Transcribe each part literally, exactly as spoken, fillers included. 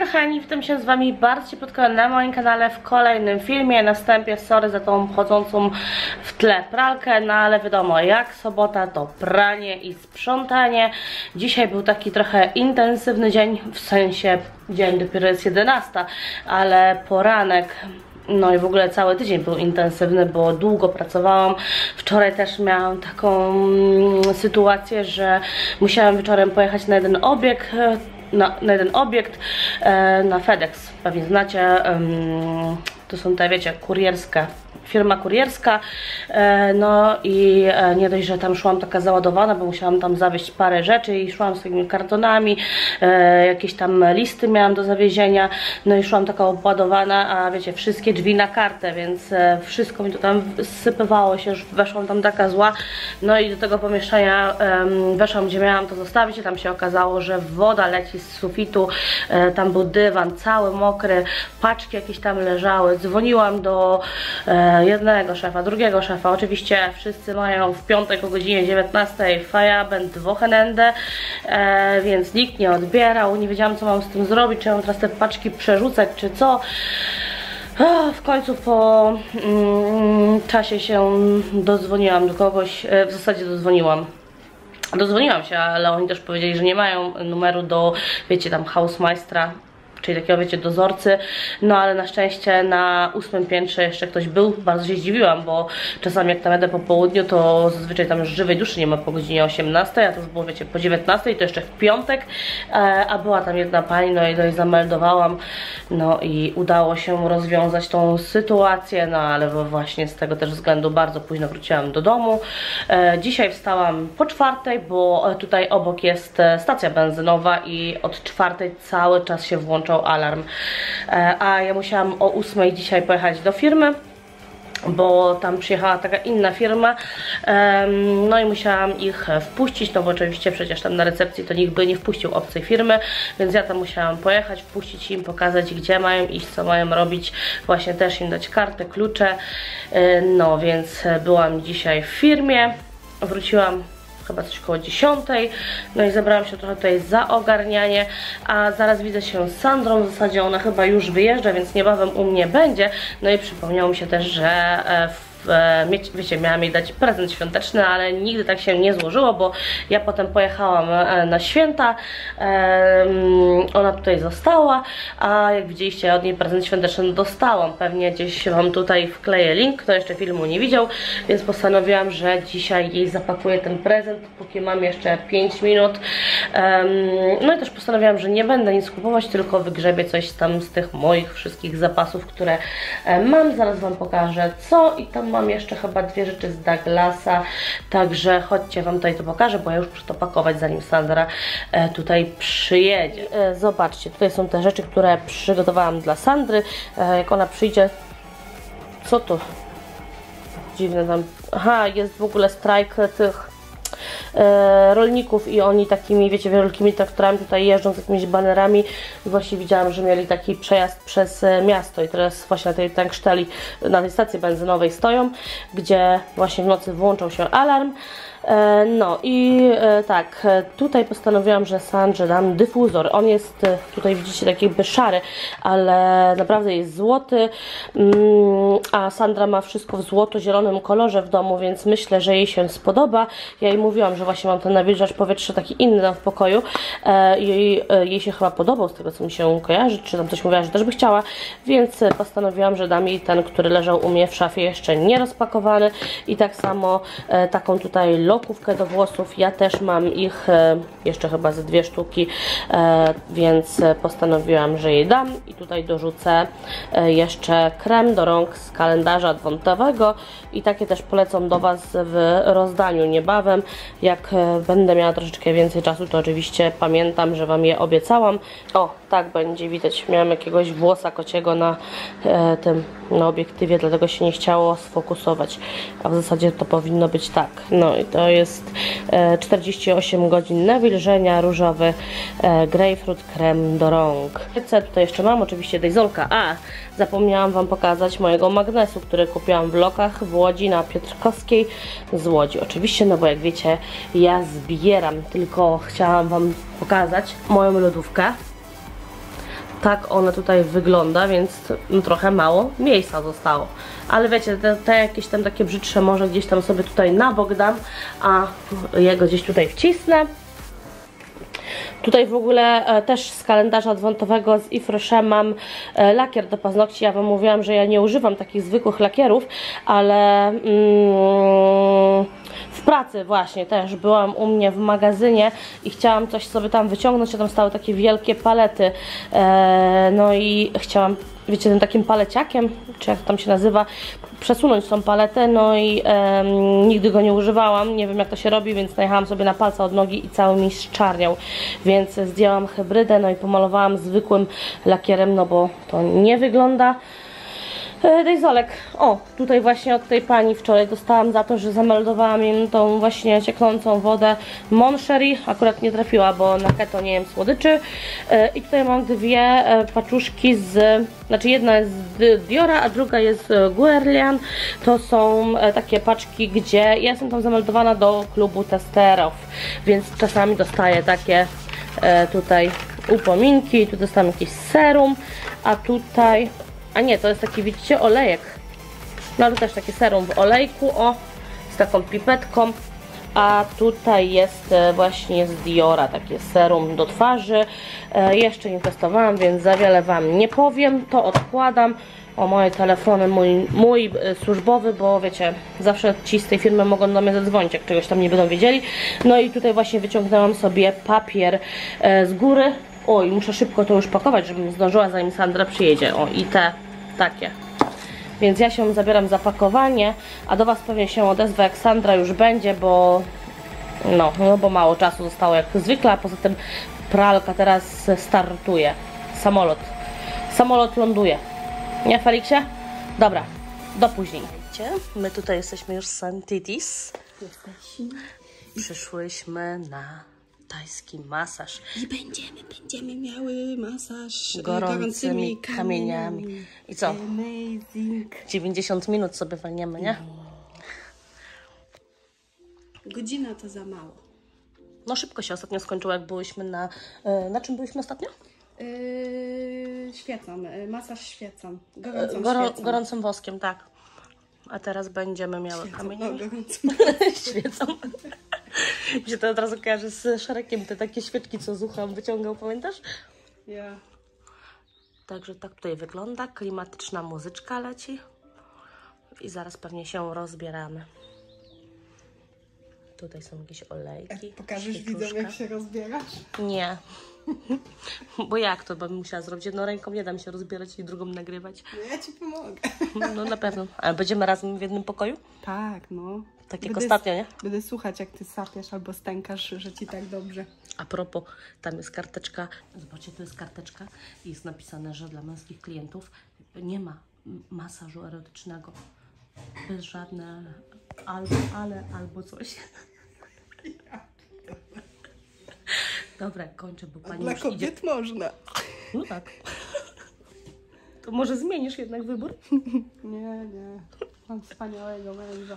kochani, witam się z wami bardzo ciepłotko na moim kanale w kolejnym filmie. Na wstępie sorry za tą chodzącą w tle pralkę, no ale wiadomo, jak sobota to pranie i sprzątanie. Dzisiaj był taki trochę intensywny dzień, w sensie dzień dopiero jest jedenasta, ale poranek, no i w ogóle cały tydzień był intensywny, bo długo pracowałam. Wczoraj też miałam taką sytuację, że musiałam wieczorem pojechać na jeden obieg, na, na jeden obiekt, e, na FedEx, pewnie znacie, um, to są te, wiecie, kurierskie, firma kurierska, e, no i e, nie dość, że tam szłam taka załadowana, bo musiałam tam zawieźć parę rzeczy i szłam z takimi kartonami, e, jakieś tam listy miałam do zawiezienia, no i szłam taka obładowana, a wiecie, wszystkie drzwi na kartę, więc e, wszystko mi to tam sypywało się, już weszłam tam taka zła, no i do tego pomieszczenia e, weszłam, gdzie miałam to zostawić i tam się okazało, że woda leci z sufitu, e, tam był dywan cały mokry, paczki jakieś tam leżały, dzwoniłam do e, jednego szefa, drugiego szefa. Oczywiście wszyscy mają w piątek o godzinie dziewiętnastej Feierabend Wochenende, e, więc nikt nie odbierał. Nie wiedziałam, co mam z tym zrobić, czy mam teraz te paczki przerzucać, czy co. O, w końcu po mm, czasie się dodzwoniłam do kogoś, e, w zasadzie dodzwoniłam. Dodzwoniłam się, ale oni też powiedzieli, że nie mają numeru do, wiecie, tam Hausmeistera, czyli takiego, wiecie, dozorcy, no ale na szczęście na ósmym piętrze jeszcze ktoś był. Bardzo się zdziwiłam, bo czasami jak tam jadę po południu, to zazwyczaj tam już żywej duszy nie ma po godzinie osiemnastej, a to już było, wiecie, po dziewiętnastej, to jeszcze w piątek, a była tam jedna pani, no i do niej zameldowałam, no i udało się rozwiązać tą sytuację, no ale właśnie z tego też względu bardzo późno wróciłam do domu. Dzisiaj wstałam po czwartej, bo tutaj obok jest stacja benzynowa i od czwartej cały czas się włącza alarm, a ja musiałam o ósmej dzisiaj pojechać do firmy, bo tam przyjechała taka inna firma, no i musiałam ich wpuścić, no bo oczywiście przecież tam na recepcji to nikt by nie wpuścił obcej firmy, więc ja tam musiałam pojechać, wpuścić im, pokazać, gdzie mają iść, co mają robić, właśnie też im dać kartę, klucze, no więc byłam dzisiaj w firmie, wróciłam chyba coś koło dziesiątej, no i zabrałam się trochę tutaj za ogarnianie, a zaraz widzę się z Sandrą, w zasadzie ona chyba już wyjeżdża, więc niebawem u mnie będzie, no i przypomniało mi się też, że w wiecie, miałam jej dać prezent świąteczny, ale nigdy tak się nie złożyło, bo ja potem pojechałam na święta, ona tutaj została, a jak widzieliście, od niej prezent świąteczny dostałam, pewnie gdzieś wam tutaj wkleję link, kto jeszcze filmu nie widział, więc postanowiłam, że dzisiaj jej zapakuję ten prezent, póki mam jeszcze pięć minut, no i też postanowiłam, że nie będę nic kupować, tylko wygrzebię coś tam z tych moich wszystkich zapasów, które mam, zaraz wam pokażę co i tam mam jeszcze chyba dwie rzeczy z Douglasa, także chodźcie, wam tutaj to pokażę, bo ja już muszę to pakować, zanim Sandra e, tutaj przyjedzie. E, zobaczcie, tutaj są te rzeczy, które przygotowałam dla Sandry. E, jak ona przyjdzie, co to? Dziwne tam. Aha, jest w ogóle strajk tych E, rolników i oni takimi, wiecie, wielkimi traktorami tutaj jeżdżą z jakimiś banerami i właśnie widziałam, że mieli taki przejazd przez e, miasto i teraz właśnie na tej tanksteli, na tej stacji benzynowej stoją, gdzie właśnie w nocy włączał się alarm. E, no i e, tak, tutaj postanowiłam, że Sandrze dam dyfuzor. On jest e, tutaj, widzicie, taki jakby szary, ale naprawdę jest złoty, mm, a Sandra ma wszystko w złoto-zielonym kolorze w domu, więc myślę, że jej się spodoba. Ja jej mówiłam, że właśnie mam ten nawilżacz powietrza taki inny tam w pokoju. E, jej, e, jej się chyba podobał, z tego co mi się kojarzy, czy tam coś mówiła, że też by chciała, więc postanowiłam, że dam jej ten, który leżał u mnie w szafie, jeszcze nie rozpakowany, i tak samo e, taką tutaj lokówkę do włosów. Ja też mam ich e, jeszcze chyba ze dwie sztuki, e, więc postanowiłam, że jej dam i tutaj dorzucę e, jeszcze krem do rąk z kalendarza adwentowego i takie też polecą do Was w rozdaniu niebawem. Jak e, będę miała troszeczkę więcej czasu, to oczywiście pamiętam, że Wam je obiecałam. O, tak będzie widać, miałam jakiegoś włosa kociego na e, tym, na obiektywie, dlatego się nie chciało sfokusować, a w zasadzie to powinno być tak. No i to jest e, czterdzieści osiem godzin nawilżenia, różowy e, grapefruit krem do rąk. Co tutaj jeszcze mam? Oczywiście Dejzolka. A, zapomniałam Wam pokazać mojego magnesu, który kupiłam w Lokach w Łodzi na Piotrkowskiej z Łodzi. Oczywiście, no bo jak wiecie, ja zbieram, tylko chciałam Wam pokazać moją lodówkę. tak one tutaj wygląda, więc no, trochę mało miejsca zostało. Ale wiecie, te, te jakieś tam takie brzydsze może gdzieś tam sobie tutaj na bok dam, a jego gdzieś tutaj wcisnę. Tutaj w ogóle e, też z kalendarza adwentowego z Ifreshem mam e, lakier do paznokci. Ja Wam mówiłam, że ja nie używam takich zwykłych lakierów, ale mm, w pracy właśnie też byłam u mnie w magazynie i chciałam coś sobie tam wyciągnąć, a tam stały takie wielkie palety. E, no i chciałam, wiecie, tym takim paleciakiem, czy jak tam się nazywa, przesunąć tą paletę, no i e, nigdy go nie używałam, nie wiem jak to się robi, więc najechałam sobie na palca od nogi i cały mi zczarniał, więc zdjęłam hybrydę, no i pomalowałam zwykłym lakierem, no bo to nie wygląda. Dejzolek, o, tutaj właśnie od tej pani wczoraj dostałam za to, że zameldowałam im tą właśnie cieknącą wodę Moncherie, akurat nie trafiła, bo na keto nie jem słodyczy. I tutaj mam dwie paczuszki z, znaczy jedna jest z Diora, a druga jest z Guerlain. To są takie paczki, gdzie ja jestem tam zameldowana do klubu testerów, więc czasami dostaję takie tutaj upominki. Tu dostałam jakiś serum, a tutaj... A nie, to jest taki, widzicie, olejek. No ale też takie serum w olejku, o, z taką pipetką. A tutaj jest właśnie z Diora takie serum do twarzy. E, jeszcze nie testowałam, więc za wiele Wam nie powiem. To odkładam. O, moje telefony, mój, mój e, służbowy, bo wiecie, zawsze ci z tej firmy mogą do mnie zadzwonić, jak czegoś tam nie będą wiedzieli. No i tutaj właśnie wyciągnęłam sobie papier e, z góry. Oj, muszę szybko to już pakować, żebym zdążyła, zanim Sandra przyjedzie. O, i te takie. Więc ja się zabieram za pakowanie, a do Was pewnie się odezwę, jak Sandra już będzie, bo no, no bo mało czasu zostało jak zwykle, a poza tym pralka teraz startuje. Samolot. Samolot ląduje. Nie, Feliksie? Dobra, do później. My tutaj jesteśmy już z Santitis. Przyszłyśmy na tajski masaż. I będziemy, będziemy miały masaż gorącymi, gorącymi kamieniami. kamieniami. I co? Amazing. dziewięćdziesiąt minut sobie walniemy, nie? Godzina to za mało. No szybko się ostatnio skończyło, jak byłyśmy na... Na czym byliśmy ostatnio? Yy, świecą, yy, masaż świecą. Gorącą Goro, świecą. gorącym woskiem, tak. A teraz będziemy miały Świecą, kamienie. no, gorącą. Świecą. Mi się to od razu kojarzy z Szerekiem, te takie świeczki, co z ucha wyciągał, pamiętasz? Ja. Także tak tutaj wygląda, klimatyczna muzyczka leci i zaraz pewnie się rozbieramy. Tutaj są jakieś olejki. Pokażesz świeczuszka. widzom, jak się rozbierasz? Nie. Bo jak to bym musiała zrobić? Jedną ręką nie dam się rozbierać i drugą nagrywać. No ja Ci pomogę. No na pewno. Ale będziemy razem w jednym pokoju? Tak, no. Tak jak Będę, ostatnio, nie? Będę słuchać, jak Ty sapiesz albo stękasz, że Ci tak dobrze. A propos, tam jest karteczka. Zobaczcie, to jest karteczka i jest napisane, że dla męskich klientów nie ma masażu erotycznego. Bez żadne albo ale, albo coś. Dobra, kończę, bo pani Dla już kobiet idzie. można. No tak. To może zmienisz jednak wybór? Nie, nie. Mam wspaniałego męża.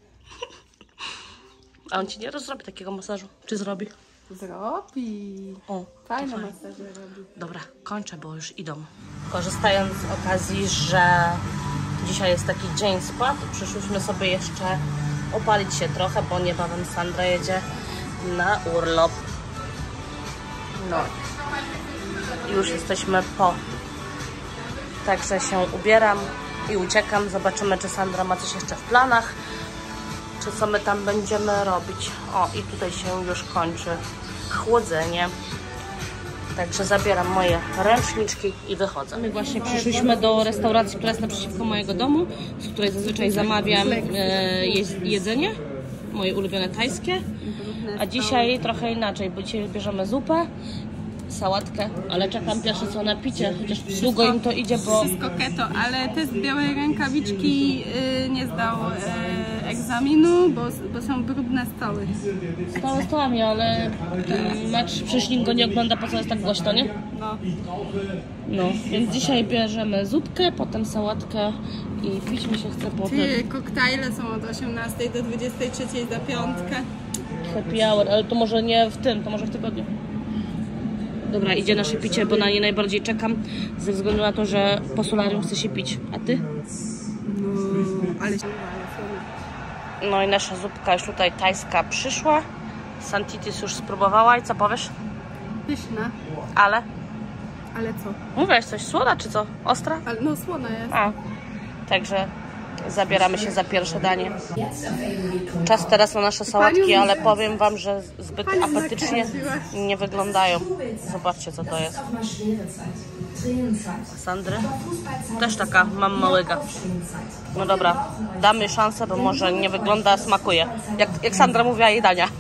A on ci nie zrobi takiego masażu? Czy zrobi? Zrobi. O, Fajne fajnie. masaże robi. Dobra, kończę, bo już idą. Korzystając z okazji, że dzisiaj jest taki dzień spad, przyszłyśmy sobie jeszcze opalić się trochę, bo niebawem Sandra jedzie na urlop. No, już jesteśmy po. Także się ubieram i uciekam. Zobaczymy, czy Sandra ma coś jeszcze w planach, czy co my tam będziemy robić. O, i tutaj się już kończy chłodzenie. Także zabieram moje ręczniczki i wychodzę. My właśnie przyszliśmy do restauracji, która jest naprzeciwko mojego domu, z której zazwyczaj zamawiam e, jedzenie, moje ulubione tajskie. A dzisiaj trochę inaczej, bo dzisiaj bierzemy zupę, sałatkę, ale czekam pierwsze co na picie, chociaż długo im to idzie, bo... Wszystko keto, ale test białej rękawiczki y, nie zdał y, egzaminu, bo, bo są brudne stoły. Stoły stołami, ale mm, mecz przecież nikt go nie ogląda, po co jest tak głośno, nie? No. No, więc dzisiaj bierzemy zupkę, potem sałatkę i pić mi się chce potem. Ty, koktajle są od osiemnastej do dwudziestej trzeciej za piątkę. Happy hour, ale to może nie w tym, to może w tygodniu. Dobra, idzie nasze picie, bo na nie najbardziej czekam, ze względu na to, że po solarium chce się pić. A ty? No, ale... No i nasza zupka już tutaj tajska przyszła. Santitis już spróbowała i co powiesz? Pyszna. Ale? Ale co? Mówiłaś coś, słona czy co? Ostra? Ale, no słona jest. A, także zabieramy się za pierwsze danie. Czas teraz na nasze sałatki, ale powiem wam, że zbyt apetycznie nie wyglądają. Zobaczcie, co to jest. Sandry? Też taka, mam małyga. No dobra, damy szansę, bo może nie wygląda, smakuje. Jak, jak Sandra mówiła, jej dania.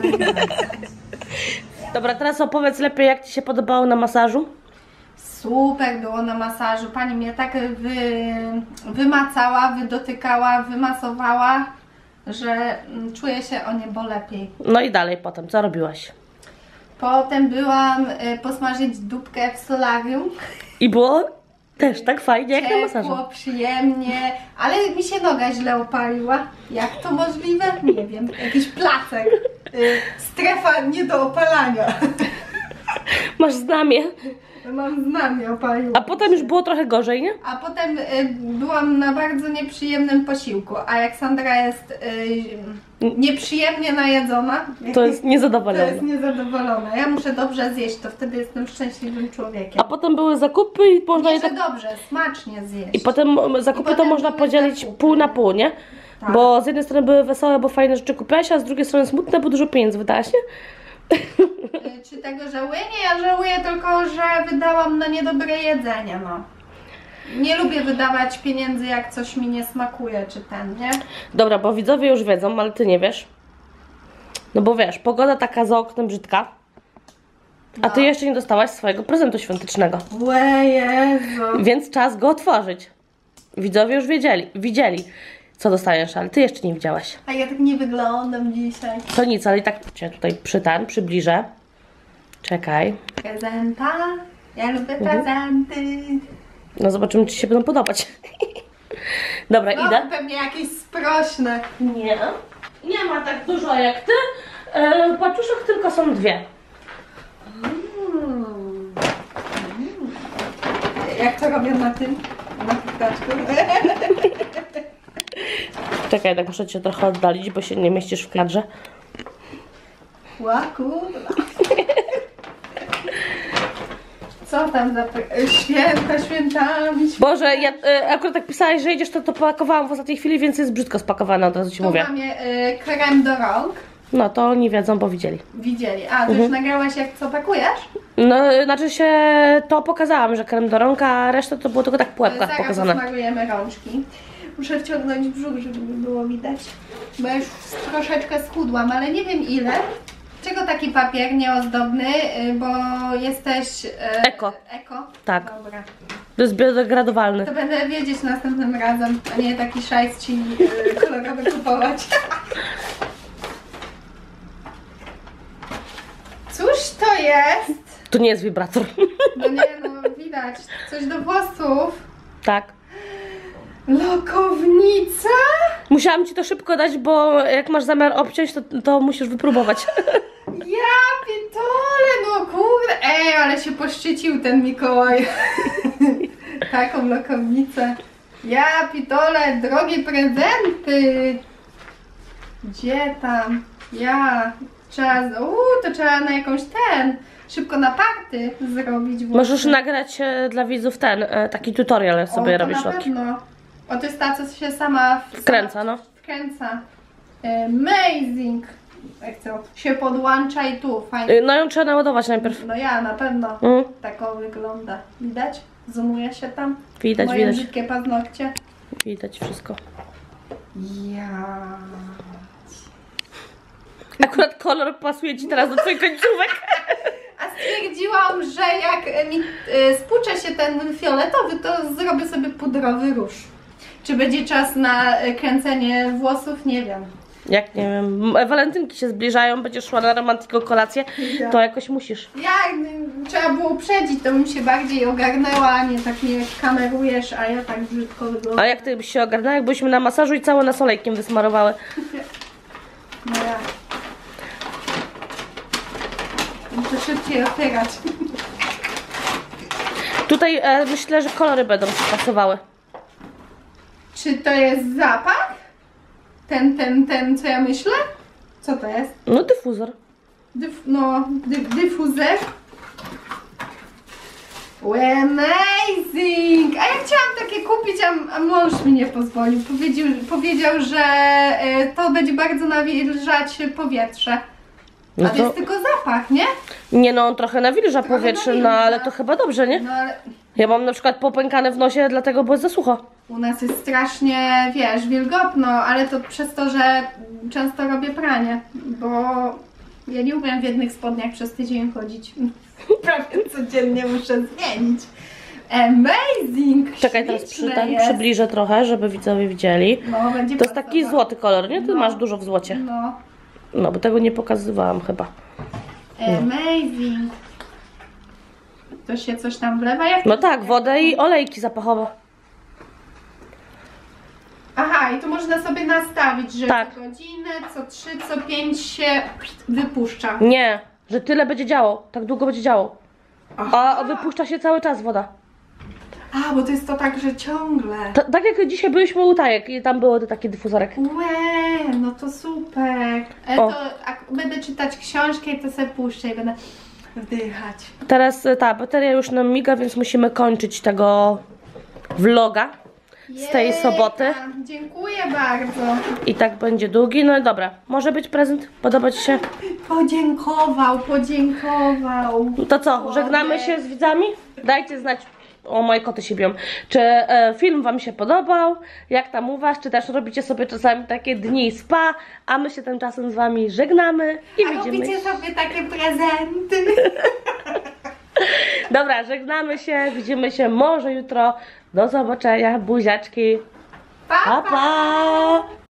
Dobra, teraz opowiedz lepiej, jak ci się podobało na masażu. Super było na masażu. Pani mnie tak wy, wymacała, wydotykała, wymasowała, że czuję się o niebo lepiej. No i dalej potem, co robiłaś? Potem byłam y, posmażyć dupkę w solarium. I było też tak fajnie jak na masażu. Ciepło, przyjemnie, ale mi się noga źle opaliła. Jak to możliwe? Nie wiem. Jakiś placek. Y, strefa nie do opalania. Masz znamie. Mam znamie opaliło. A potem już było trochę gorzej, nie? A potem y, byłam na bardzo nieprzyjemnym posiłku, a jak Sandra jest y, nieprzyjemnie najedzona, To jest to niezadowolona. jest niezadowolona. Ja muszę dobrze zjeść, to wtedy jestem szczęśliwym człowiekiem. A potem były zakupy i można Nie, je że tak... dobrze, smacznie zjeść. I potem zakupy I to potem można były podzielić zakupy. pół na pół, nie? Tak. Bo z jednej strony były wesołe, bo fajne rzeczy kupiłaś, a z drugiej strony smutne, bo dużo pieniędzy wydałaś, nie? Y, Czy tego żałuję? Nie, ja żałuję tylko, że wydałam na niedobre jedzenie, no. Nie lubię wydawać pieniędzy, jak coś mi nie smakuje, czy ten, nie? Dobra, bo widzowie już wiedzą, ale ty nie wiesz. No bo wiesz, pogoda taka za oknem brzydka, a ty No. jeszcze nie dostałaś swojego prezentu świątecznego. Łe Jezu. Więc czas go otworzyć. Widzowie już wiedzieli, widzieli, co dostajesz, ale ty jeszcze nie widziałaś. A ja tak nie wyglądam dzisiaj. To nic, ale i tak cię tutaj przy ten, przybliżę. Czekaj. Prezenta? Ja lubię prezenty. No zobaczymy, czy się będą podobać. Dobra, No, idę. pewnie jakieś sprośne. Nie. Nie ma tak dużo jak ty. E, paczuszek tylko są dwie. Mm. Jak to robię na tym? Na ptaczku? Czekaj, tak muszę cię trochę oddalić, bo się nie mieścisz w kadrze. Ła, kurwa. Co tam za pre- święta, świętami, święta. Boże, ja e, akurat tak pisałeś, że jedziesz, to to pakowałam w ostatniej chwili, więc jest brzydko spakowane, od razu ci Tu mówię. mamy y, krem do rąk. No to oni wiedzą, bo widzieli. Widzieli. A, ty już nagrałaś, jak co pakujesz? No, znaczy się to pokazałam, że krem do rąk, a reszta to było tylko tak w pułapkach Zaraz pokazane. usmarujemy rączki. Muszę wciągnąć brzuch, żeby było widać. Bo już troszeczkę schudłam, ale nie wiem ile. Czego taki papier nieozdobny? Y, Bo jesteś... y, Eko. Eko? Tak. Dobra. To jest biodegradowalny. To będę wiedzieć następnym razem, a nie taki szajs ci y, kolorowy kupować. Cóż to jest? To nie jest wibrator. No nie, no widać. Coś do włosów. Tak. Lokownica? Musiałam ci to szybko dać, bo jak masz zamiar obciąć, to, to musisz wypróbować. Ja pitole, no kurde. Ej, ale się poszczycił ten Mikołaj. Taką lokownicę. Ja pitole, drogie prezenty. Gdzie tam? Ja. Trzeba, uuu, to trzeba na jakąś ten, szybko na party zrobić. Włosy. Możesz nagrać e, dla widzów ten, e, taki tutorial, jak sobie O, to robisz na lotki. pewno. O, to jest ta, co się sama w- Wkręca, no. wkręca. Amazing. Jak to się podłącza i tu, fajnie. E, No ją trzeba naładować najpierw. No ja na pewno. Mm, Tak o wygląda. Widać? Zoomuje się tam. widać, Moje widać. brzydkie paznokcie. Widać wszystko. Ja. Akurat kolor pasuje ci teraz do twoich końcówek. A stwierdziłam, że jak mi y, spłucze się ten fioletowy, to zrobię sobie pudrowy róż. Czy będzie czas na y, kręcenie włosów? Nie wiem. Jak nie wiem, m- walentynki się zbliżają, będziesz szła na romantyką kolację, Ja. to jakoś musisz. Jak y, trzeba było uprzedzić, to bym się bardziej ogarnęła, a nie tak mnie kamerujesz, a ja tak brzydko wyglądam. A jak ty byś się ogarnęła, jak byliśmy na masażu i całe nas olejkiem wysmarowały. No ja. Muszę szybciej otwierać. Tutaj e, myślę, że kolory będą się pasowały. Czy to jest zapach? Ten, ten, ten, co ja myślę? Co to jest? No dyfuzor. Dyf no, dy dyfuzer. Amazing! A ja chciałam takie kupić, a, a mąż mi nie pozwolił. Powiedział, powiedział że y, to będzie bardzo nawilżać powietrze. No A to to... jest tylko zapach, nie? Nie no, on trochę nawilża Trochę powietrze, nawilża. no ale to chyba dobrze, nie? No ale Ja mam na przykład popękane w nosie, dlatego bo jest za sucho. u nas jest strasznie, wiesz, wilgotno, ale to przez to, że często robię pranie, bo ja nie umiem w jednych spodniach przez tydzień chodzić. Prawie codziennie muszę zmienić. Amazing! Czekaj, teraz przy, Śliczne ten, jest. przybliżę trochę, żeby widzowie widzieli. No, będzie To jest taki pasował. złoty kolor, nie? Ty No. masz dużo w złocie. No. No, bo tego nie pokazywałam chyba. Amazing! To się coś tam wlewa? Jak No tak, wodę i olejki zapachowe. Aha, i tu można sobie nastawić, że Tak. co godzinę, co trzy, co pięć się wypuszcza. Nie, że tyle będzie działo, tak długo będzie działo. Aha. A wypuszcza się cały czas woda. A, bo to jest to tak, że ciągle. Ta, tak jak dzisiaj byliśmy u Tajek i tam było taki dyfuzorek. Łe, no to super. E, O. to jak będę czytać książkę, to sobie puszczę i będę wdychać. Teraz e, ta bateria już nam miga, więc musimy kończyć tego vloga z tej Jejka, soboty. Dziękuję bardzo. I tak będzie długi. No i dobra, może być prezent? Podoba Ci się? Podziękował, podziękował. No to co, żegnamy się z widzami? Dajcie znać, o moje koty się biją, czy e, film Wam się podobał, jak tam u Was, czy też robicie sobie czasami takie dni spa, a my się tymczasem z Wami żegnamy i A widzimy robicie się. sobie takie prezenty. Dobra, żegnamy się, widzimy się może jutro. Do zobaczenia, buziaczki. Pa, Pa, pa!